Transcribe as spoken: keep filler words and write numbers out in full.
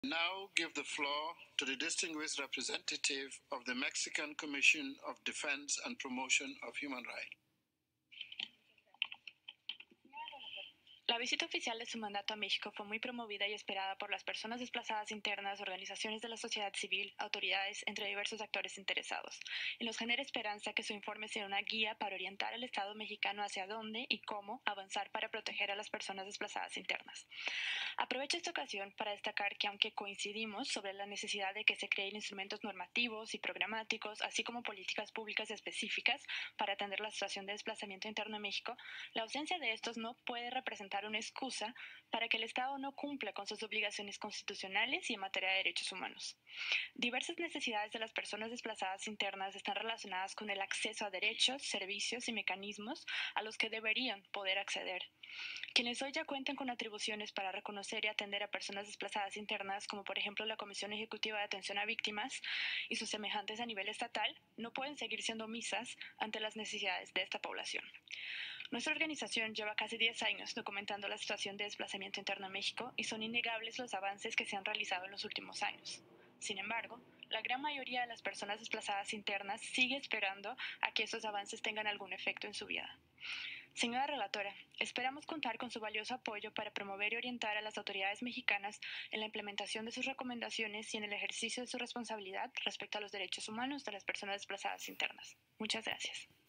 Now give the floor to the distinguished representative of the Mexican Commission of Defense and Promotion of Human Rights. La visita oficial de su mandato a México fue muy promovida y esperada por las personas desplazadas internas, organizaciones de la sociedad civil, autoridades, entre diversos actores interesados. Y nos genera esperanza que su informe sea una guía para orientar al Estado mexicano hacia dónde y cómo avanzar para proteger a las personas desplazadas internas. Aprovecho esta ocasión para destacar que aunque coincidimos sobre la necesidad de que se creen instrumentos normativos y programáticos, así como políticas públicas específicas para atender la situación de desplazamiento interno en México, la ausencia de estos no puede representar una excusa para que el Estado no cumpla con sus obligaciones constitucionales y en materia de derechos humanos. Diversas necesidades de las personas desplazadas internas están relacionadas con el acceso a derechos, servicios y mecanismos a los que deberían poder acceder. Quienes hoy ya cuentan con atribuciones para reconocer y atender a personas desplazadas internas, como por ejemplo la Comisión Ejecutiva de Atención a Víctimas y sus semejantes a nivel estatal, no pueden seguir siendo omisas ante las necesidades de esta población. Nuestra organización lleva casi diez años documentando la situación de desplazamiento interno en México y son innegables los avances que se han realizado en los últimos años. Sin embargo, la gran mayoría de las personas desplazadas internas sigue esperando a que estos avances tengan algún efecto en su vida. Señora relatora, esperamos contar con su valioso apoyo para promover y orientar a las autoridades mexicanas en la implementación de sus recomendaciones y en el ejercicio de su responsabilidad respecto a los derechos humanos de las personas desplazadas internas. Muchas gracias.